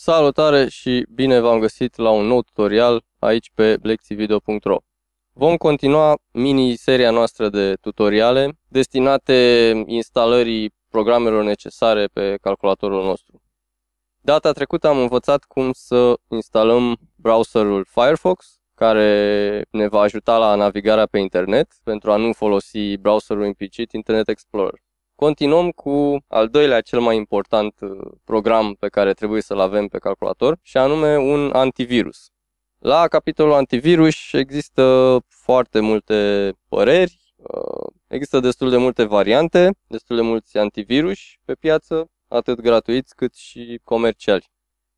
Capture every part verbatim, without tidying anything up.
Salutare și bine v-am găsit la un nou tutorial aici pe lecții video punct ro. Vom continua mini-seria noastră de tutoriale destinate instalării programelor necesare pe calculatorul nostru. Data trecută am învățat cum să instalăm browserul Firefox, care ne va ajuta la navigarea pe internet pentru a nu folosi browserul implicit Internet Explorer. Continuăm cu al doilea cel mai important program pe care trebuie să-l avem pe calculator, și anume un antivirus. La capitolul antivirus există foarte multe păreri, există destul de multe variante, destul de mulți antivirus pe piață, atât gratuiți cât și comerciali.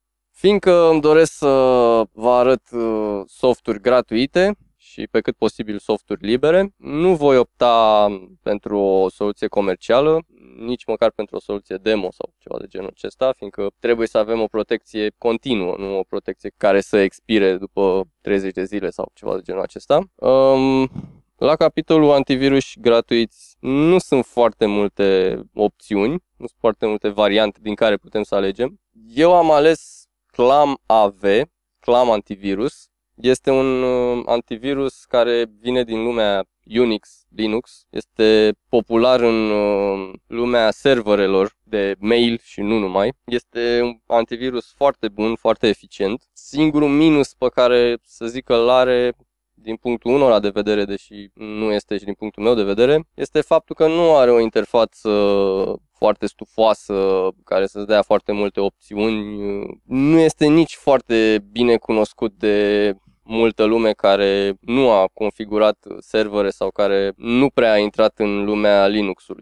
Fiindcă îmi doresc să vă arăt softuri gratuite și pe cât posibil softuri libere, nu voi opta pentru o soluție comercială, nici măcar pentru o soluție demo sau ceva de genul acesta, fiindcă trebuie să avem o protecție continuă, nu o protecție care să expire după treizeci de zile sau ceva de genul acesta. Um, la capitolul antivirus gratuiți nu sunt foarte multe opțiuni, nu sunt foarte multe variante din care putem să alegem. Eu am ales Clam A V, Clam Antivirus. Este un antivirus care vine din lumea Unix, Linux. Este popular în lumea serverelor de mail și nu numai. Este un antivirus foarte bun, foarte eficient. Singurul minus pe care să zic că îl are din punctul unora de vedere, deși nu este și din punctul meu de vedere, este faptul că nu are o interfață foarte stufoasă, care să-ți dea foarte multe opțiuni. Nu este nici foarte bine cunoscut de multă lume care nu a configurat servere sau care nu prea a intrat în lumea Linux-ului.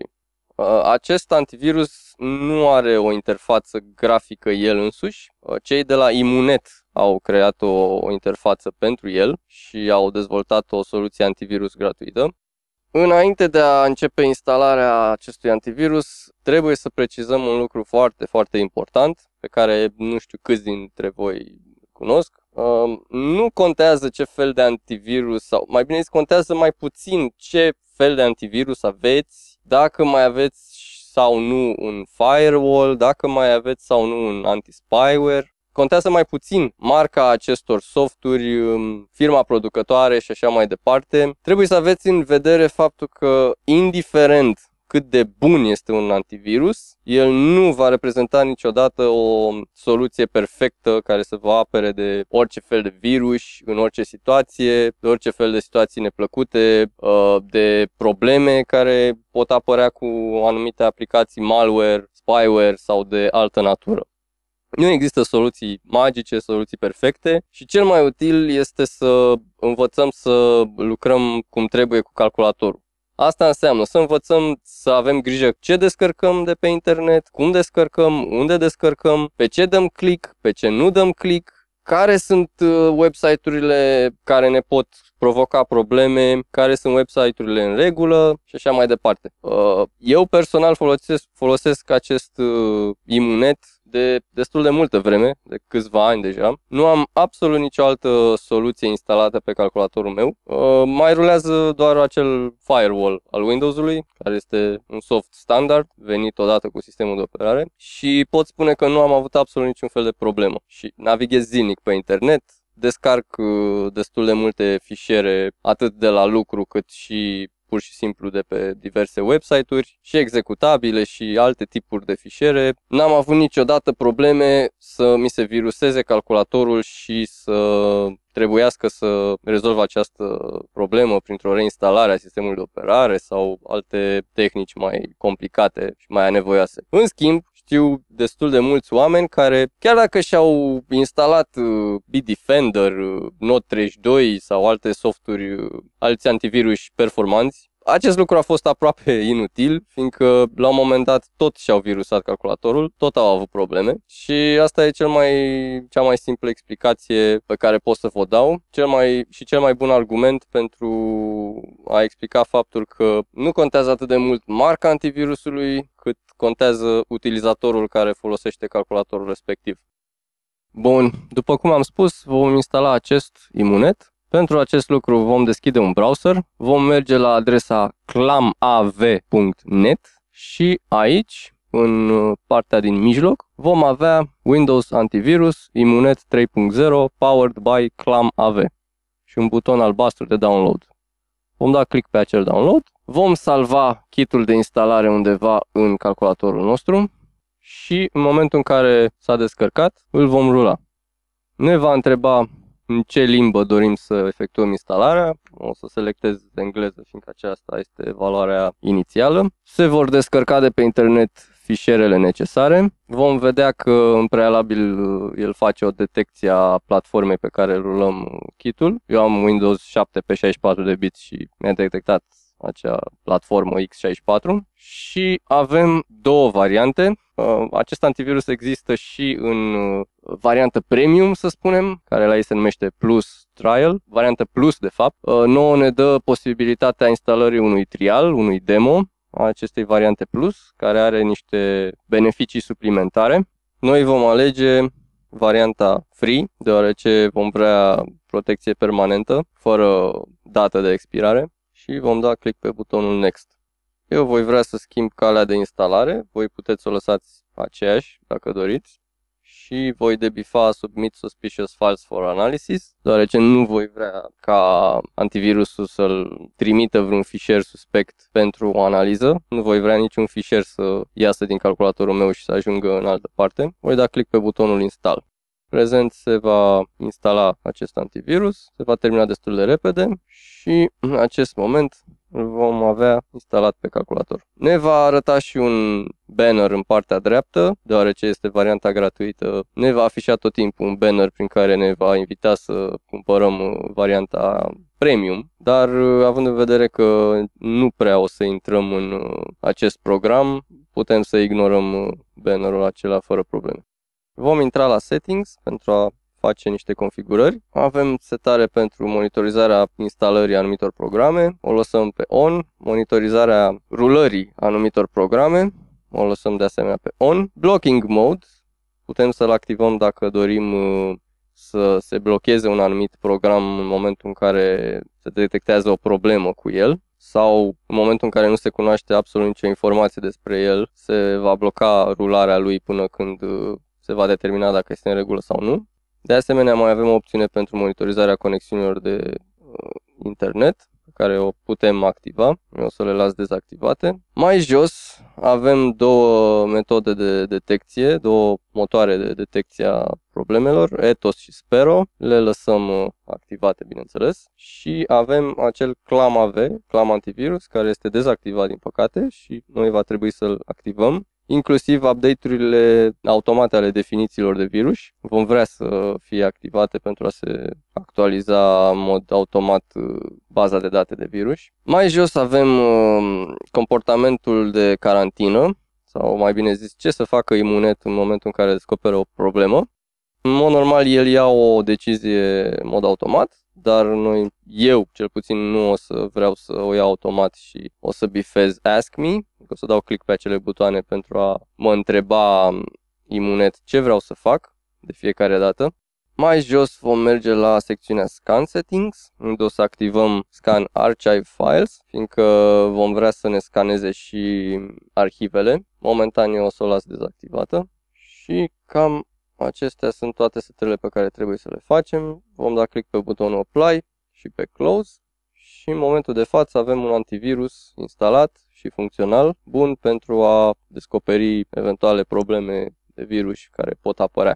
Acest antivirus nu are o interfață grafică el însuși. Cei de la Immunet au creat o, o interfață pentru el și au dezvoltat o soluție antivirus gratuită. Înainte de a începe instalarea acestui antivirus, trebuie să precizăm un lucru foarte, foarte important, pe care nu știu câți dintre voi cunosc. Uh, nu contează ce fel de antivirus, sau mai bine zis, contează mai puțin ce fel de antivirus aveți, dacă mai aveți sau nu un firewall, dacă mai aveți sau nu un anti-spyware. Contează mai puțin marca acestor softuri, firma producătoare și așa mai departe. Trebuie să aveți în vedere faptul că, indiferent cât de bun este un antivirus, el nu va reprezenta niciodată o soluție perfectă care să vă apere de orice fel de virus, în orice situație, de orice fel de situații neplăcute, de probleme care pot apărea cu anumite aplicații malware, spyware sau de altă natură. Nu există soluții magice, soluții perfecte și cel mai util este să învățăm să lucrăm cum trebuie cu calculatorul. Asta înseamnă să învățăm să avem grijă ce descărcăm de pe internet, cum descărcăm, unde descărcăm, pe ce dăm click, pe ce nu dăm click, care sunt website-urile care ne pot provoca probleme, care sunt website-urile în regulă și așa mai departe. Eu personal folosesc, folosesc acest Immunet de destul de multă vreme, de câțiva ani deja. Nu am absolut nicio altă soluție instalată pe calculatorul meu. Mai rulează doar acel firewall al Windows-ului, care este un soft standard, venit odată cu sistemul de operare, și pot spune că nu am avut absolut niciun fel de problemă. Și navighez zilnic pe internet, descarc destul de multe fișiere, atât de la lucru cât și pur și simplu de pe diverse website-uri, și executabile și alte tipuri de fișiere. N-am avut niciodată probleme să mi se viruseze calculatorul și să trebuiască să rezolv această problemă printr-o reinstalare a sistemului de operare sau alte tehnici mai complicate și mai anevoioase. În schimb, știu destul de mulți oameni care, chiar dacă și-au instalat Bitdefender, Node treizeci și doi sau alte softuri, alți antivirus performanți, acest lucru a fost aproape inutil, fiindcă la un moment dat tot și-au virusat calculatorul, tot au avut probleme și asta e cel mai, cea mai simplă explicație pe care pot să vă dau, cel mai, și cel mai bun argument pentru a explica faptul că nu contează atât de mult marca antivirusului, cât contează utilizatorul care folosește calculatorul respectiv. Bun, după cum am spus, vom instala acest Immunet. Pentru acest lucru vom deschide un browser, vom merge la adresa clamav punct net și aici în partea din mijloc, vom avea Windows Antivirus Immunet trei punct zero Powered by ClamAV și un buton albastru de download. Vom da click pe acel download, vom salva kitul de instalare undeva în calculatorul nostru și în momentul în care s-a descărcat, îl vom rula. Ne va întreba în ce limbă dorim să efectuăm instalarea. O să selectez engleză, fiindcă aceasta este valoarea inițială. Se vor descărca de pe internet fișierele necesare. Vom vedea că în prealabil el face o detecție a platformei pe care rulăm kitul. Eu am Windows șapte pe șaizeci și patru de biți și mi-a detectat acea platformă x șaizeci și patru și avem două variante. Acest antivirus există și în variantă premium, să spunem, care la ei se numește Plus Trial, variantă Plus de fapt. Nouă ne dă posibilitatea instalării unui trial, unui demo a acestei variante Plus, care are niște beneficii suplimentare. Noi vom alege varianta Free, deoarece vom vrea protecție permanentă, fără dată de expirare. Și vom da click pe butonul Next. Eu voi vrea să schimb calea de instalare, voi puteți să o lăsați aceeași dacă doriți și voi debifa Submit Suspicious Files for Analysis, deoarece nu voi vrea ca antivirusul să-l trimită vreun fișier suspect pentru o analiză, nu voi vrea niciun fișier să iasă din calculatorul meu și să ajungă în altă parte. Voi da click pe butonul Install. Prezent se va instala acest antivirus, se va termina destul de repede și în acest moment îl vom avea instalat pe calculator. Ne va arăta și un banner în partea dreaptă, deoarece este varianta gratuită. Ne va afișa tot timpul un banner prin care ne va invita să cumpărăm varianta premium, dar având în vedere că nu prea o să intrăm în acest program, putem să ignorăm bannerul acela fără probleme. Vom intra la Settings pentru a face niște configurări. Avem setare pentru monitorizarea instalării anumitor programe, o lăsăm pe On. Monitorizarea rulării anumitor programe, o lăsăm de asemenea pe On. Blocking Mode, putem să-l activăm dacă dorim să se blocheze un anumit program în momentul în care se detectează o problemă cu el sau în momentul în care nu se cunoaște absolut nicio informație despre el, se va bloca rularea lui până când se va determina dacă este în regulă sau nu. De asemenea, mai avem o opțiune pentru monitorizarea conexiunilor de uh, internet, pe care o putem activa. Eu o să le las dezactivate. Mai jos avem două metode de detecție, două motoare de detecție a problemelor, Ethos și Spero. Le lăsăm uh, activate, bineînțeles. Și avem acel ClamAV, Clam Antivirus, care este dezactivat din păcate și noi va trebui să-l activăm. Inclusiv update-urile automate ale definițiilor de virus vom vrea să fie activate pentru a se actualiza în mod automat baza de date de virus. Mai jos avem comportamentul de carantină, sau mai bine zis ce să facă Immunet în momentul în care descoperă o problemă. În mod normal el ia o decizie în mod automat, dar noi, eu cel puțin nu o să vreau să o iau automat și o să bifez Ask Me, o să dau click pe acele butoane pentru a mă întreba Immunet ce vreau să fac de fiecare dată. Mai jos vom merge la secțiunea Scan Settings, unde o să activăm Scan Archive Files, fiindcă vom vrea să ne scaneze și arhivele. Momentan eu o să o las dezactivată și cam acestea sunt toate setările pe care trebuie să le facem. Vom da click pe butonul Apply și pe Close și în momentul de față avem un antivirus instalat și funcțional, bun pentru a descoperi eventuale probleme de virus care pot apărea.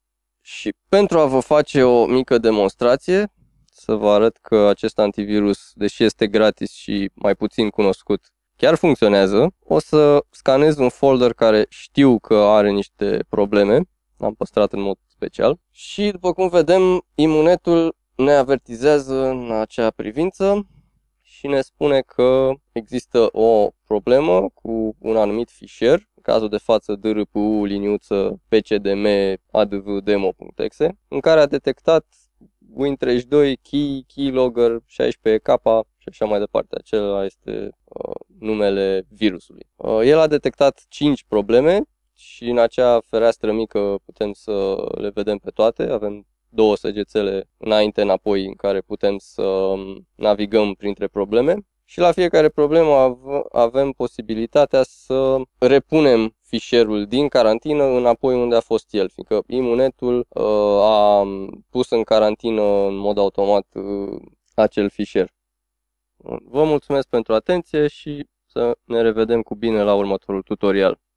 Și pentru a vă face o mică demonstrație, să vă arăt că acest antivirus, deși este gratis și mai puțin cunoscut, chiar funcționează, o să scanez un folder care știu că are niște probleme. L-am păstrat în mod special și după cum vedem, Immunetul ne avertizează în acea privință și ne spune că există o problemă cu un anumit fișier, în cazul de față D R P U liniuță P C D M advdemo.exe, în care a detectat Win treizeci și doi, Key, Keylogger, șaisprezece K și așa mai departe. Acela este uh, numele virusului. Uh, el a detectat cinci probleme și în acea fereastră mică putem să le vedem pe toate. Avem două săgețele înainte înapoi în care putem să navigăm printre probleme. Și la fiecare problemă avem posibilitatea să repunem fișierul din carantină înapoi unde a fost el, fiindcă Immunetul uh, a pus în carantină în mod automat uh, acel fișier. Vă mulțumesc pentru atenție și să ne revedem cu bine la următorul tutorial.